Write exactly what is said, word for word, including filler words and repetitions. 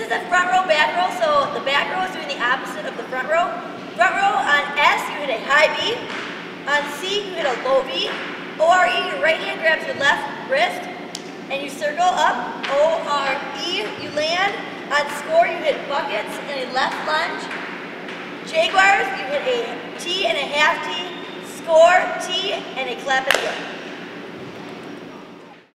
is the front row, back row. So the back row is doing the opposite of the front row. Front row on S, you hit a high B. On C, you hit a low B. O R E, your right hand grabs your left wrist, and you circle up. O R E, you land. On score, you hit buckets and a left lunge. Jaguars, you hit a T and a half T. Score, T, and a clap and throw.